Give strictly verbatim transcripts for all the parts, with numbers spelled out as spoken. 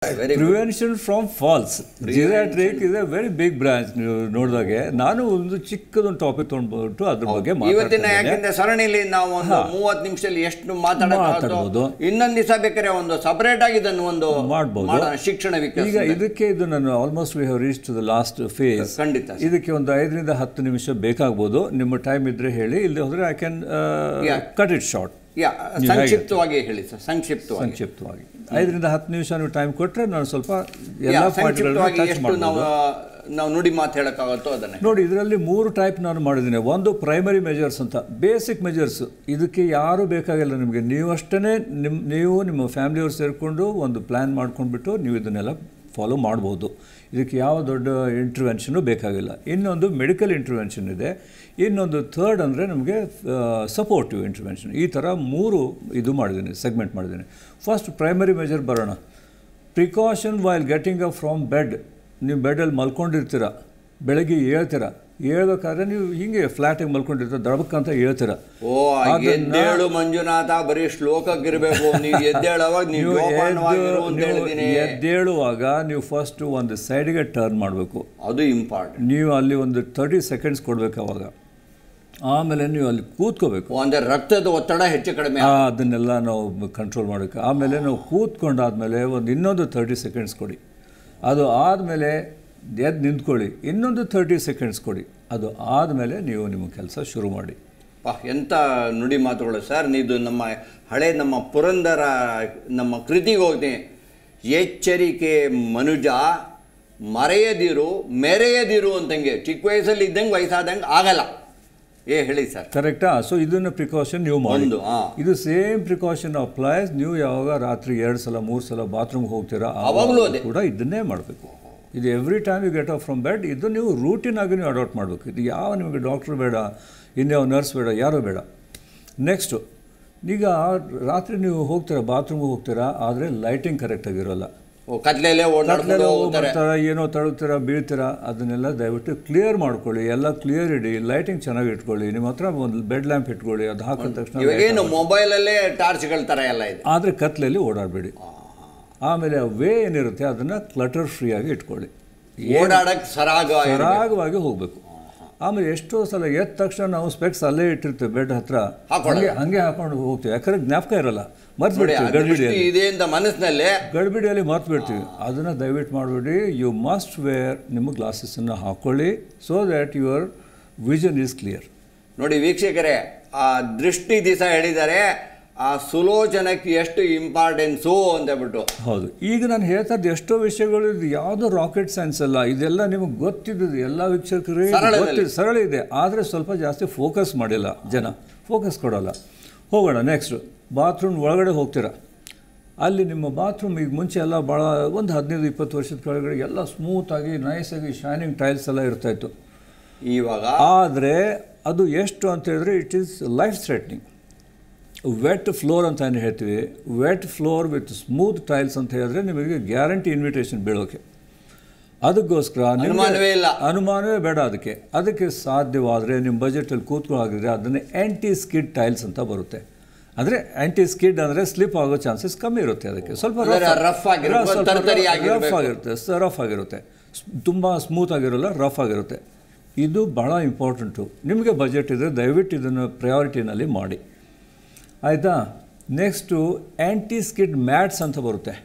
Prevention from falls geriatric is a very big branch. ನೀವು ನೋಡಿದಾಗೆ ನಾನು ಒಂದು ಚಿಕ್ಕದೊಂದು ಟಾಪಿಕ್ ತೊಗೊಂಡ್ಬಿಟ್ಟು ಅದ್ರ ಬಗ್ಗೆ ಇವತ್ತಿನ ಯಾಕೆಂದ್ರೆ ಸರಣಿಲಿ ನಾವು ಒಂದು ಮೂವತ್ತು ನಿಮಿಷದಲ್ಲಿ ಎಷ್ಟು ಮಾತಾಡಬಹುದು, ಇನ್ನೊಂದು ದಿವಸ ಬೇಕಾದ್ರೆ ಒಂದು ಸಪರೇಟ್ ಆಗಿ ಇದನ್ನು ಒಂದು ಮಾಡಬಹುದು ಶಿಕ್ಷಣ ವಿಕಾಸ. ಈಗ ಇದಕ್ಕೆ ಇದು ನಾನು almost we have reached the last phase. ಖಂಡಿತ ಇದಕ್ಕೆ ಒಂದು ಐದರಿಂದ ಹತ್ತು ನಿಮಿಷ ಬೇಕಾಗ್ಬೋದು. ನಿಮ್ಮ ಟೈಮ್ ಇದ್ರೆ ಹೇಳಿ, ಇಲ್ಲಿ ಹೋದ್ರೆ I can cut it short. ಸಂಕ್ಷಿಪ್ತವಾಗಿ ಹೇಳಿ ಸರ್. ಸಂಕ್ಷಿಪ್ತವಾಗಿ ಸಂಕ್ಷಿಪ್ತವಾಗಿ ಐದರಿಂದ ಹತ್ತು ನಿಮಿಷ ನೀವು ಟೈಮ್ ಕೊಟ್ಟರೆ ನಾನು ಸ್ವಲ್ಪ ಎಲ್ಲ ಪಾಯಿಂಟ್ಗಳನ್ನ ಟಚ್ ಮಾಡ್ಬೋದು. ನಾವು ನುಡಿ ಮಾತು ಹೇಳೋಕ್ಕಾಗತ್ತೋ ಅದನ್ನೇ ನೋಡಿ. ಇದರಲ್ಲಿ ಮೂರು ಟೈಪ್ ನಾನು ಮಾಡಿದ್ದೀನಿ. ಒಂದು ಪ್ರೈಮರಿ ಮೆಜರ್ಸ್ ಅಂತ, ಬೇಸಿಕ್ ಮೆಜರ್ಸ್. ಇದಕ್ಕೆ ಯಾರೂ ಬೇಕಾಗಿಲ್ಲ ನಿಮಗೆ. ನೀವು ಅಷ್ಟೇ ನಿಮ್ಮ ನೀವು ನಿಮ್ಮ ಫ್ಯಾಮಿಲಿಯವ್ರು ಸೇರಿಕೊಂಡು ಒಂದು ಪ್ಲ್ಯಾನ್ ಮಾಡ್ಕೊಂಡ್ಬಿಟ್ಟು ನೀವು ಇದನ್ನೆಲ್ಲ ಫಾಲೋ ಮಾಡ್ಬೋದು. ಇದಕ್ಕೆ ಯಾವ ದೊಡ್ಡ ಇಂಟರ್ವೆನ್ಷನು ಬೇಕಾಗಿಲ್ಲ. ಇನ್ನೊಂದು ಮೆಡಿಕಲ್ ಇಂಟರ್ವೆನ್ಷನ್ ಇದೆ. ಇನ್ನೊಂದು ಥರ್ಡ್ ಅಂದರೆ ನಮಗೆ ಸಪೋರ್ಟಿವ್ ಇಂಟರ್ವೆನ್ಷನ್. ಈ ಥರ ಮೂರು ಇದು ಮಾಡಿದ್ದೀನಿ, ಸೆಗ್ಮೆಂಟ್ ಮಾಡಿದ್ದೀನಿ. ಫಸ್ಟ್ ಪ್ರೈಮರಿ ಮೆಜರ್ ಬರೋಣ. Precaution while getting up from bed. ನೀವು ಬೆಡ್ಡಲ್ಲಿ ಮಲ್ಕೊಂಡಿರ್ತೀರ, ಬೆಳಗ್ಗೆ ಹೇಳ್ತೀರ, ಹೇಳ್ಬೇಕಾದ್ರೆ ನೀವು ಹಿಂಗೆ ಫ್ಲಾಟಾಗಿ ಮಲ್ಕೊಂಡಿರ್ತೀರ, ದಡಬಕ್ಕಂತ ಹೇಳ್ತೀರ. ಓ ಎದ್ದೇಳು ಮಂಜುನಾಥ, ಬರೀ ಶ್ಲೋಕಕ್ಕಿರಬೇಕು. ನೀವು ಎದ್ದೇಳುವಾಗ ನೀವು ಎದ್ದೇಳುವಾಗ ನೀವು ಫಸ್ಟ್ ಒಂದು ಸೈಡ್ಗೆ ಟರ್ನ್ ಮಾಡಬೇಕು. ಅದು ಇಂಪಾರ್ಟೆಂಟ್. ನೀವು ಅಲ್ಲಿ ಒಂದು ತರ್ಟಿ ಸೆಕೆಂಡ್ಸ್ ಕೊಡಬೇಕು. ಅವಾಗ ಆಮೇಲೆ ನೀವು ಅಲ್ಲಿ ಕೂತ್ಕೋಬೇಕು. ಅಂದರೆ ರಕ್ತದ ಒತ್ತಡ ಹೆಚ್ಚು ಕಡಿಮೆ ಅದನ್ನೆಲ್ಲ ನಾವು ಕಂಟ್ರೋಲ್ ಮಾಡಬೇಕು. ಆಮೇಲೆ ನಾವು ಕೂತ್ಕೊಂಡಾದ್ಮೇಲೆ ಒಂದು ಇನ್ನೊಂದು ತರ್ಟಿ ಸೆಕೆಂಡ್ಸ್ ಕೊಡಿ. ಅದು ಆದಮೇಲೆ ಎದ್ದು ನಿಂತ್ಕೊಳ್ಳಿ, ಇನ್ನೊಂದು ತರ್ಟಿ ಸೆಕೆಂಡ್ಸ್ ಕೊಡಿ. ಅದು ಆದಮೇಲೆ ನೀವು ನಿಮ್ಮ ಕೆಲಸ ಶುರು ಮಾಡಿ. ವಾಹ್, ಎಂಥ ನುಡಿ ಮಾತುಗಳು ಸರ್. ಇದು ನಮ್ಮ ಹಳೆ ನಮ್ಮ ಪುರಂದರ ನಮ್ಮ ಕೃತಿಗೆ ಹೋಗ್ತೀನಿ. ಎಚ್ಚರಿಕೆ ಮನುಜ, ಮರೆಯದಿರು ಮೆರೆಯದಿರು ಅಂತಂಗೆ. ಚಿಕ್ಕ ವಯಸ್ಸಲ್ಲಿ ಇದ್ದಂಗೆ ವಯಸ್ಸಾದಂಗೆ ಆಗಲ್ಲ. ಏ ಹೇಳಿ ಸರ್. ಕರೆಕ್ಟಾ? ಸೊ ಇದನ್ನು ಪ್ರಿಕಾಷನ್ ನೀವು ಮಾಡಿ. ಇದು ಸೇಮ್ ಪ್ರಿಕಾಷನ್ ಅಪ್ಲೈಸ್. ನೀವು ಯಾವಾಗ ರಾತ್ರಿ ಎರಡು ಸಲ ಮೂರು ಸಲ ಬಾತ್ರೂಮ್ಗೆ ಹೋಗ್ತೀರಾ ಆವಾಗಲೂ ಕೂಡ ಇದನ್ನೇ ಮಾಡಬೇಕು. ಇದು every time you get up from bed. ಇದು ನೀವು ರೂಟೀನ್ ಆಗಿ ನೀವು ಅಡಾಪ್ಟ್ ಮಾಡಬೇಕು. ಇದು ಯಾವ ನಿಮಗೆ ಡಾಕ್ಟ್ರು ಬೇಡ, ಇನ್ಯಾವ ನರ್ಸ್ ಬೇಡ, ಯಾರೂ ಬೇಡ. ನೆಕ್ಸ್ಟು, ಈಗ ರಾತ್ರಿ ನೀವು ಹೋಗ್ತೀರಾ, ಬಾತ್ರೂಮ್ಗೆ ಹೋಗ್ತೀರಾ, ಆದರೆ ಲೈಟಿಂಗ್ ಕರೆಕ್ಟಾಗಿರೋಲ್ಲ. ಕತ್ಲೆಲ್ಲೇ ಓಡಾಡ್ತಾರೆ, ಏನೋ ತಳುತ್ತೀರಾ, ಬೀಳ್ತೀರಾ. ಅದನ್ನೆಲ್ಲ ದಯವಿಟ್ಟು ಕ್ಲಿಯರ್ ಮಾಡ್ಕೊಳ್ಳಿ. ಎಲ್ಲ ಕ್ಲಿಯರ್ ಇಡಿ, ಲೈಟಿಂಗ್ ಚೆನ್ನಾಗಿ ಇಟ್ಕೊಳ್ಳಿ. ನಿಮ್ಮ ಹತ್ರ ಒಂದು ಬೆಡ್ ಲ್ಯಾಂಪ್ ಇಟ್ಕೊಳ್ಳಿ. ಅದು ಹಾಕಿದ ತಕ್ಷಣ ಮೊಬೈಲಲ್ಲೇ ಟಾರ್ಚ್ಗಳ ಥರ ಎಲ್ಲ ಇದೆ. ಆದರೆ ಕತ್ಲೆಯಲ್ಲಿ ಓಡಾಡಬೇಡಿ. ಆಮೇಲೆ ವೇ ಏನಿರುತ್ತೆ ಅದನ್ನು ಕ್ಲಟರ್ ಫ್ರೀ ಆಗಿ ಇಟ್ಕೊಳ್ಳಿ. ಓಡಾಡಕ್ಕೆ ಸರಾಗ ಸರಾಗವಾಗಿ ಹೋಗಬೇಕು. ಆಮೇಲೆ ಎಷ್ಟೋ ಸಲ ಎದ್ದ ತಕ್ಷಣ ನಾವು ಸ್ಪೆಕ್ಸ್ ಅಲ್ಲೇ ಇಟ್ಟಿರ್ತೀವಿ ಬೆಡ್ ಹತ್ರ, ಹಂಗೆ ಹಂಗೆ ಹಾಕೊಂಡು ಹೋಗ್ತೀವಿ. ಯಾಕಂದ್ರೆ ಜ್ಞಾಪಕ ಇರಲ್ಲ, ಮರ್ತು ಬಿಡ್ತೀವಿ. ಗಡ್ಬಿಡಿಯಲ್ಲಿ ಮನಸ್ಸಿನಲ್ಲೇ ಗಡ್ಬಿಡಿಯಲ್ಲಿ ಮರ್ತು ಬಿಡ್ತೀವಿ. ಅದನ್ನು ದಯವಿಟ್ಟು ಮಾಡಬೇಡಿ. ಯು ಮಸ್ಟ್ ವೇರ್ ನಿಮ್ಮ ಗ್ಲಾಸಸ್ಸನ್ನು ಹಾಕ್ಕೊಳ್ಳಿ, so that your vision is clear. ನೋಡಿ ವೀಕ್ಷಕರೇ, ಆ ದೃಷ್ಟಿ ದಿವಸ ಹೇಳಿದ್ದಾರೆ, ಆ ಸುಲೋಚನಕ್ಕೆ ಎಷ್ಟು ಇಂಪಾರ್ಟೆನ್ಸು ಅಂತಬಿಟ್ಟು. ಹೌದು. ಈಗ ನಾನು ಹೇಳ್ತಾ ಇದ್ದು ಎಷ್ಟೋ ವಿಷಯಗಳು, ಇದು ಯಾವುದೋ ರಾಕೆಟ್ ಸೈನ್ಸ್ ಅಲ್ಲ. ಇದೆಲ್ಲ ನಿಮಗೆ ಗೊತ್ತಿದ್ದು ಎಲ್ಲ ವೀಕ್ಷಕರಿಗೆ ಗೊತ್ತಿದೆ, ಸರಳ ಇದೆ. ಆದರೆ ಸ್ವಲ್ಪ ಜಾಸ್ತಿ ಫೋಕಸ್ ಮಾಡಿಲ್ಲ ಜನ, ಫೋಕಸ್ ಕೊಡೋಲ್ಲ. ಹೋಗೋಣ ನೆಕ್ಸ್ಟು. ಬಾತ್ರೂಮ್ ಒಳಗಡೆ ಹೋಗ್ತೀರಾ, ಅಲ್ಲಿ ನಿಮ್ಮ ಬಾತ್ರೂಮ್ ಈಗ ಮುಂಚೆ ಎಲ್ಲ ಭಾಳ ಒಂದು ಹದಿನೈದು ಇಪ್ಪತ್ತು ವರ್ಷದ ಕೆಳಗಡೆ ಎಲ್ಲ ಸ್ಮೂತಾಗಿ ನೈಸಾಗಿ ಶೈನಿಂಗ್ ಟೈಲ್ಸ್ ಎಲ್ಲ ಇರ್ತಾಯಿತ್ತು. ಇವಾಗ ಆದರೆ ಅದು ಎಷ್ಟು ಅಂತ ಹೇಳಿದ್ರೆ it is life threatening. Wet floor ಅಂತ ಏನು ಹೇಳ್ತೀವಿ, wet floor with smooth tiles ಅಂತ ಹೇಳಿದ್ರೆ ನಿಮಗೆ ಗ್ಯಾರಂಟಿ ಇನ್ವಿಟೇಷನ್ ಬೀಳೋಕೆ. ಅದಕ್ಕೋಸ್ಕರ ಅನುಮಾನವೇ ಇಲ್ಲ, ಅನುಮಾನವೇ ಬೇಡ. ಅದಕ್ಕೆ ಅದಕ್ಕೆ ಸಾಧ್ಯವಾದರೆ ನಿಮ್ಮ ಬಜೆಟಲ್ಲಿ ಕೂತ್ಕೊಳ್ಳಾಗಿದ್ರೆ ಅದನ್ನೇ ಆ್ಯಂಟಿ ಸ್ಕಿಡ್ ಟೈಲ್ಸ್ ಅಂತ ಬರುತ್ತೆ. ಅಂದರೆ ಆ್ಯಂಟಿ ಸ್ಕಿಡ್ ಅಂದರೆ ಸ್ಲಿಪ್ ಆಗೋ ಚಾನ್ಸಸ್ ಕಮ್ಮಿ ಇರುತ್ತೆ. ಅದಕ್ಕೆ ಸ್ವಲ್ಪ ರಫ್ ಆಗಿರುತ್ತೆ, ರಫ್ ಆಗಿರುತ್ತೆ, ತುಂಬ ಸ್ಮೂತ್ ಆಗಿರೋಲ್ಲ, ರಫ್ ಆಗಿರುತ್ತೆ. ಇದು ಬಹಳ ಇಂಪಾರ್ಟೆಂಟು. ನಿಮಗೆ ಬಜೆಟ್ ಇದ್ದರೆ ದಯವಿಟ್ಟು ಇದನ್ನು ಪ್ರಯಾರಿಟಿನಲ್ಲಿ ಮಾಡಿ, ಆಯಿತಾ? ನೆಕ್ಸ್ಟು ಆ್ಯಂಟಿ ಸ್ಕಿಡ್ ಮ್ಯಾಟ್ಸ್ ಅಂತ ಬರುತ್ತೆ.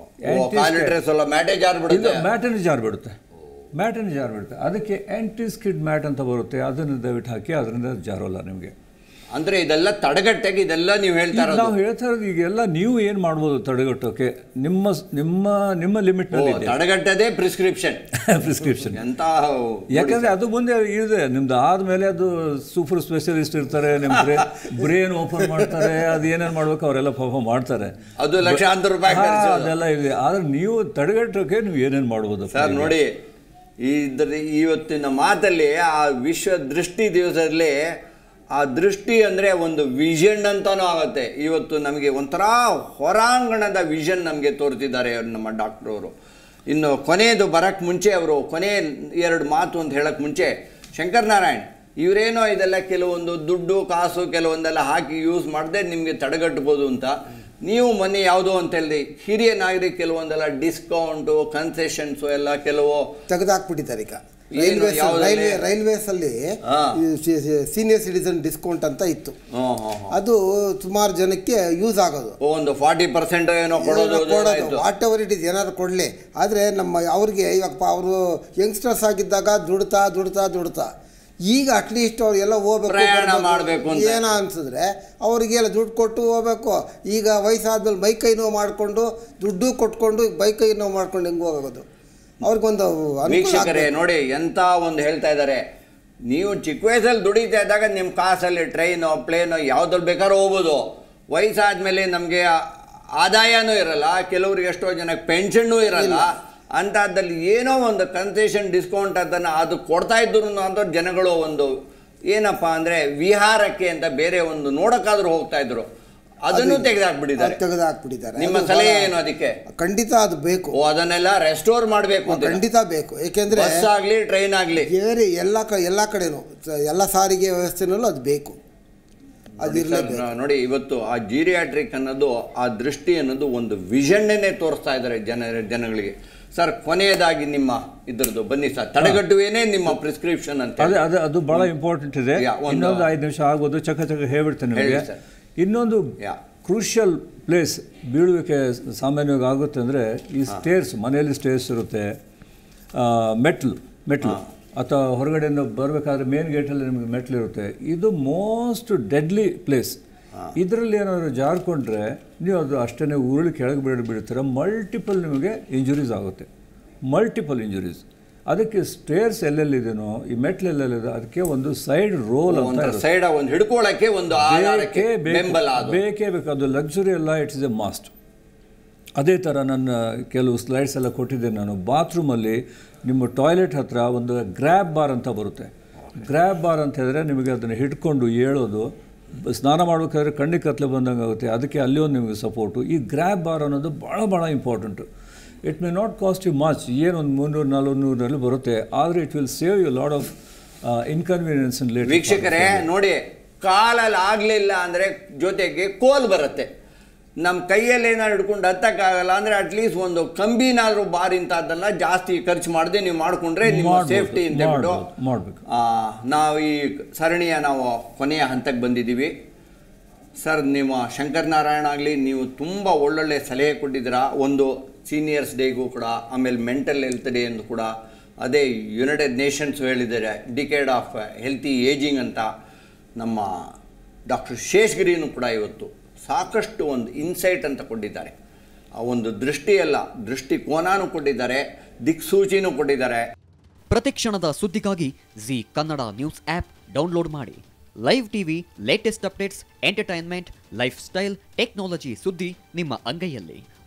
ಮ್ಯಾಟನ್ನು ಜಾರ್ ಬಿಡುತ್ತೆ, ಮ್ಯಾಟನ್ನು ಜಾರ್ ಬಿಡುತ್ತೆ. ಅದಕ್ಕೆ ಆ್ಯಂಟಿ ಸ್ಕಿಡ್ ಮ್ಯಾಟ್ ಅಂತ ಬರುತ್ತೆ. ಅದನ್ನು ದಯವಿಟ್ಟು ಹಾಕಿ, ಅದರಿಂದ ಜಾರೋಲ್ಲ ನಿಮಗೆ. ಅಂದರೆ ಇದೆಲ್ಲ ತಡೆಗಟ್ಟಕ್ಕೆ ಇದೆಲ್ಲ ನೀವು ಹೇಳ್ತಾರೆ. ನಾವು ಹೇಳ್ತಾ ಇರೋದು ಈಗೆಲ್ಲ ನೀವು ಏನು ಮಾಡ್ಬೋದು ತಡೆಗಟ್ಟೋಕೆ, ನಿಮ್ಮ ನಿಮ್ಮ ನಿಮ್ಮ ಲಿಮಿಟ್ನಲ್ಲಿ ತಡೆಗಟ್ಟದೇ ಪ್ರಿಸ್ಕ್ರಿಪ್ಷನ್ ಪ್ರಿಸ್ಕ್ರಿಪ್ಷನ್ ಅಂತ. ಯಾಕಂದರೆ ಅದು ಮುಂದೆ ಇದೆ ನಿಮ್ದು ಆದಮೇಲೆ ಅದು ಸೂಪರ್ ಸ್ಪೆಷಲಿಸ್ಟ್ ಇರ್ತಾರೆ, ನಿಮ್ಮ ಬ್ರೇನ್ ಓಪನ್ ಮಾಡ್ತಾರೆ, ಅದು ಏನೇನು ಮಾಡ್ಬೇಕು ಅವರೆಲ್ಲ ಪಾಪ ಮಾಡ್ತಾರೆ. ಅದು ಲಕ್ಷಾಂತರ ರೂಪಾಯಿ ಅದೆಲ್ಲ ಇದೆ. ಆದರೆ ನೀವು ತಡೆಗಟ್ಟೋಕೆ ನೀವು ಏನೇನು ಮಾಡ್ಬೋದು ಸರ್. ನೋಡಿ, ಇದ್ರ ಇವತ್ತಿನ ಮಾತಲ್ಲಿ ಆ ವಿಶ್ವ ದೃಷ್ಟಿ ದಿವಸದಲ್ಲಿ ಆ ದೃಷ್ಟಿ ಅಂದರೆ ಒಂದು ವಿಷನ್ ಅಂತಲೂ ಆಗುತ್ತೆ. ಇವತ್ತು ನಮಗೆ ಒಂಥರ ಹೊರಾಂಗಣದ ವಿಷನ್ ನಮಗೆ ತೋರ್ತಿದ್ದಾರೆ ನಮ್ಮ ಡಾಕ್ಟ್ರವರು. ಇನ್ನು ಕೊನೆಯದು ಬರೋಕ್ಕೆ ಮುಂಚೆ ಅವರು ಕೊನೆ ಎರಡು ಮಾತು ಅಂತ ಹೇಳೋಕ್ಕೆ ಮುಂಚೆ, ಶಂಕರನಾರಾಯಣ್ ಇವರೇನೋ ಇದೆಲ್ಲ ಕೆಲವೊಂದು ದುಡ್ಡು ಕಾಸು ಕೆಲವೊಂದೆಲ್ಲ ಹಾಕಿ ಯೂಸ್ ಮಾಡದೆ ನಿಮಗೆ ತಡೆಗಟ್ಬೋದು ಅಂತ. ನೀವು ಮೊನ್ನೆ ಯಾವುದೋ ಅಂತ ಹೇಳಿ ಹಿರಿಯ ನಾಗರಿಕ ಕೆಲವೊಂದೆಲ್ಲ ಡಿಸ್ಕೌಂಟು ಕನ್ಸೆಷನ್ಸು ಎಲ್ಲ ಕೆಲವು ತೆಗೆದಾಕ್ಬಿಟ್ಟಿದ್ದಾರೆ ಈಗ. ರೈಲ್ವೆ ರೈಲ್ವೇಸ್ ಅಲ್ಲಿ ಸೀನಿಯರ್ ಸಿಟಿಸನ್ ಡಿಸ್ಕೌಂಟ್ ಅಂತ ಇತ್ತು, ಅದು ಸುಮಾರು ಜನಕ್ಕೆ ಯೂಸ್ ಆಗೋದು. ಒಂದು ಫಾರ್ಟಿ ಪರ್ಸೆಂಟ್ ಏನೋ ಕೊಡೋದು ಕೊಡೋದು ವಾಟ್ ಎವರ್ ಇಟ್ ಇಸ್ ಏನಾದ್ರು ಕೊಡಲಿ. ಆದರೆ ನಮ್ಮ ಅವ್ರಿಗೆ ಇವಾಗ ಅವರು ಯಂಗ್ಸ್ಟರ್ಸ್ ಆಗಿದ್ದಾಗ ದುಡ್ತಾ ದುಡ್ತಾ ದುಡ್ತಾ ಈಗ ಅಟ್ಲೀಸ್ಟ್ ಅವ್ರು ಎಲ್ಲ ಹೋಗ್ಬೇಕು ಏನೋ ಅನ್ಸಿದ್ರೆ ಅವ್ರಿಗೆಲ್ಲ ದುಡ್ಡು ಕೊಟ್ಟು ಹೋಗ್ಬೇಕು. ಈಗ ವಯಸ್ಸಾದ್ಮೇಲೆ ಮೈ ಕೈ ನೋವು ಮಾಡಿಕೊಂಡು ದುಡ್ಡು ಕೊಟ್ಕೊಂಡು ಬೈ ಕೈ ನೋವು ಮಾಡ್ಕೊಂಡು ಹೆಂಗೆ ಹೋಗೋದು? ಅವ್ರಿಗೊಂದು ವೀಕ್ಷಕರೇ ನೋಡಿ ಎಂಥ ಒಂದು ಹೇಳ್ತಾ ಇದ್ದಾರೆ, ನೀವು ಚಿಕ್ಕ ವಯಸ್ಸಲ್ಲಿ ದುಡಿತಾ ಇದ್ದಾಗ ನಿಮ್ಮ ಕಾಸಲ್ಲಿ ಟ್ರೈನೋ ಪ್ಲೇನೋ ಯಾವುದ್ರಲ್ಲಿ ಬೇಕಾದ್ರೂ ಹೋಗ್ಬೋದು. ವಯಸ್ಸಾದ್ಮೇಲೆ ನಮಗೆ ಆದಾಯನೂ ಇರಲ್ಲ, ಕೆಲವ್ರಿಗೆ ಎಷ್ಟೋ ಜನಕ್ಕೆ ಪೆನ್ಷನ್ನೂ ಇರಲ್ಲ. ಅಂಥದ್ದಲ್ಲಿ ಏನೋ ಒಂದು ಕನ್ಸೆಷನ್ ಡಿಸ್ಕೌಂಟ್ ಅದನ್ನು ಅದು ಕೊಡ್ತಾ ಇದ್ರು ಅಂತ ಜನಗಳು ಒಂದು ಏನಪ್ಪ ಅಂದರೆ ವಿಹಾರಕ್ಕೆ ಅಂತ ಬೇರೆ ಒಂದು ನೋಡೋಕ್ಕಾದ್ರೂ ಹೋಗ್ತಾ ಇದ್ರು, ಅದನ್ನು ತೆಗೆದಾಕ್ಬಿಟ್ಟಿದ್ದಾರೆ ತೆಗೆದಾಕ್ಬಿಟ್ಟಿದ್ದಾರೆ ನಿಮ್ಮ ಸಲಹೆ ಏನು ಅದಕ್ಕೆ? ಖಂಡಿತ ಅದು ಬೇಕು, ಅದನ್ನೆಲ್ಲ ರೆಸ್ಟೋರ್ ಮಾಡಬೇಕು ಅಂತ ಖಂಡಿತ ಬೇಕು. ಏಕೆಂದರೆ ಬಸ್ ಆಗಲಿ ಟ್ರೈನ್ ಆಗಲಿ ಬೇರೆ ಎಲ್ಲ ಕ ಎಲ್ಲ ಕಡೆನೂ ಎಲ್ಲ ಸಾರಿಗೆ ವ್ಯವಸ್ಥೆನಲ್ಲೂ ಅದು ಬೇಕು, ಅದಿರಲೇಬೇಕು. ನೋಡಿ ಇವತ್ತು ಆ ಜೀರಿಯಾಟ್ರಿಕ್ ಅನ್ನೋದು ಆ ದೃಷ್ಟಿ ಅನ್ನೋದು ಒಂದು ವಿಷನ್ನೇ ತೋರಿಸ್ತಾ ಇದ್ದಾರೆ ಜನ ಜನಗಳಿಗೆ. ಸರ್ ಕೊನೆಯದಾಗಿ ನಿಮ್ಮ ಇದ್ರದ್ದು ಬನ್ನಿ ಸರ್, ತಡೆಗಟ್ಟುವೇನೇ ನಿಮ್ಮ ಪ್ರಿಸ್ಕ್ರಿಪ್ಷನ್ ಅಂತ. ಅದೇ ಅದು ಅದು ಭಾಳ ಇಂಪಾರ್ಟೆಂಟ್ ಇದೆ. ಇನ್ನೊಂದು ಐದು ನಿಮಿಷ ಆಗ್ಬೋದು, ಚಕ ಚಕ ಹೇಳ್ಬಿಡ್ತೇನೆ ನಿಮಗೆ. ಇನ್ನೊಂದು ಕ್ರೂಷಿಯಲ್ ಪ್ಲೇಸ್ ಬೀಳುವಿಕೆ ಸಾಮಾನ್ಯವಾಗಿ ಆಗುತ್ತೆ ಅಂದರೆ ಈ ಸ್ಟೇರ್ಸ್, ಮನೆಯಲ್ಲಿ ಸ್ಟೇರ್ಸ್ ಇರುತ್ತೆ, ಮೆಟ್ಲು ಮೆಟ್ಲು ಅಥವಾ ಹೊರಗಡೆಯಿಂದ ಬರಬೇಕಾದ್ರೆ ಮೇನ್ ಗೇಟಲ್ಲಿ ನಿಮಗೆ ಮೆಟ್ಲಿರುತ್ತೆ. ಇದು ಮೋಸ್ಟ್ ಡೆಡ್ಲಿ ಪ್ಲೇಸ್. ಇದರಲ್ಲಿ ಏನಾದರೂ ಜಾರ್ಕೊಂಡ್ರೆ ನೀವು ಅದು ಅಷ್ಟೇ ಉರುಳಿ ಕೆಳಗೆ ಬಿಡ ಬಿಡ್ತೀರ, ಮಲ್ಟಿಪಲ್ ನಿಮಗೆ ಇಂಜುರೀಸ್ ಆಗುತ್ತೆ, ಮಲ್ಟಿಪಲ್ ಇಂಜುರೀಸ್. ಅದಕ್ಕೆ ಸ್ಟೇರ್ಸ್ ಎಲ್ಲೆಲ್ಲಿದೆನೋ ಈ ಮೆಟ್ಲು ಎಲ್ಲೆಲ್ಲಿದೆ ಅದಕ್ಕೆ ಒಂದು ಸೈಡ್ ರೋಲ್ ಅಂತ ಸೈಡ್ ಒಂದು ಹಿಡ್ಕೊಳ್ಳೋಕ್ಕೆ ಒಂದು ಬೇಕೇ ಬೇಕೇ ಬೇಕು. ಅದು ಲಕ್ಸುರಿ ಅಲ್ಲ, ಇಟ್ಸ್ ಇಸ್ ಎ ಮಾಸ್ಟ್. ಅದೇ ಥರ ನನ್ನ ಕೆಲವು ಸ್ಲೈಡ್ಸ್ ಎಲ್ಲ ಕೊಟ್ಟಿದ್ದೇನೆ ನಾನು. ಬಾತ್ರೂಮಲ್ಲಿ ನಿಮ್ಮ ಟಾಯ್ಲೆಟ್ ಹತ್ರ ಒಂದು ಗ್ರ್ಯಾಬ್ ಬಾರ್ ಅಂತ ಬರುತ್ತೆ. ಗ್ರ್ಯಾಬ್ ಬಾರ್ ಅಂತ ಹೇಳಿದ್ರೆ ನಿಮಗೆ ಅದನ್ನು ಹಿಡ್ಕೊಂಡು ಏಳೋದು, ಸ್ನಾನ ಮಾಡಬೇಕಾದ್ರೆ ಕಣ್ಣಿಗೆ ಕತ್ಲೆ ಬಂದಂಗೆ ಆಗುತ್ತೆ, ಅದಕ್ಕೆ ಅಲ್ಲಿ ಒಂದು ನಿಮಗೆ ಸಪೋರ್ಟು. ಈ ಗ್ರ್ಯಾಬ್ ಬಾರ್ ಅನ್ನೋದು ಭಾಳ ಭಾಳ important. It may not cost you much, ಏನೊಂದು ಮುನ್ನೂರು ನಾಲ್ಕು ನೂರಲ್ಲಿ ಬರುತ್ತೆ, ಆದರೆ it will save you lot of inconvenience in late. ವೀಕ್ಷಕರೇ ನೋಡಿ, ಕಾಲಲ್ಲಿ ಆಗಲಿಲ್ಲ ಅಂದರೆ ಜೊತೆಗೆ ಕೋಲ್ ಬರುತ್ತೆ. ನಮ್ಮ ಕೈಯಲ್ಲಿ ಏನಾದ್ರು ಹಿಡ್ಕೊಂಡು ಹತ್ತಕ್ಕಾಗಲ್ಲ ಅಂದರೆ ಅಟ್ಲೀಸ್ಟ್ ಒಂದು ಕಂಬಿನಾದರೂ ಬಾರ್ ಇಂಥದ್ದೆಲ್ಲ ಜಾಸ್ತಿ ಖರ್ಚು ಮಾಡದೆ ನೀವು ಮಾಡಿಕೊಂಡ್ರೆ ನಿಮ್ಮ ಸೇಫ್ಟಿ ಅಂತ ಹೇಳ್ಬಿಟ್ಟು ಮಾಡಬೇಕು. ನಾವು ಈ ಸರಣಿಯ ನಾವು ಕೊನೆಯ ಹಂತಕ್ಕೆ ಬಂದಿದ್ದೀವಿ. ಸರ್ ನಿಮ್ಮ ಶಂಕರ್ ನಾರಾಯಣ ಆಗಲಿ, ನೀವು ತುಂಬ ಒಳ್ಳೊಳ್ಳೆ ಸಲಹೆ ಕೊಟ್ಟಿದ್ದೀರಾ. ಒಂದು ಸೀನಿಯರ್ಸ್ ಡೇಗೂ ಕೂಡ, ಆಮೇಲೆ ಮೆಂಟಲ್ ಹೆಲ್ತ್ ಡೇ ಎಂದು ಕೂಡ, ಅದೇ ಯುನೈಟೆಡ್ ನೇಷನ್ಸ್ ಹೇಳಿದ್ದಾರೆ ಡಿಕೇಡ್ ಆಫ್ ಹೆಲ್ತಿ ಏಜಿಂಗ್ ಅಂತ. ನಮ್ಮ ಡಾಕ್ಟರ್ ಶೇಷಗಿರಿನೂ ಕೂಡ ಇವತ್ತು ಸಾಕಷ್ಟು ಒಂದು ಇನ್ಸೈಟ್ ಅಂತ ಕೊಟ್ಟಿದ್ದಾರೆ. ಆ ಒಂದು ದೃಷ್ಟಿಯಲ್ಲ, ದೃಷ್ಟಿಕೋನನೂ ಕೊಟ್ಟಿದ್ದಾರೆ, ದಿಕ್ಸೂಚಿನೂ ಕೊಟ್ಟಿದ್ದಾರೆ. ಪ್ರತಿಕ್ಷಣದ ಸುದ್ದಿಗಾಗಿ Zee Kannada news app download ಮಾಡಿ. Live TV, latest updates, entertainment, lifestyle, technology ಸುದ್ದಿ ನಿಮ್ಮ ಅಂಗೈಯಲ್ಲಿ.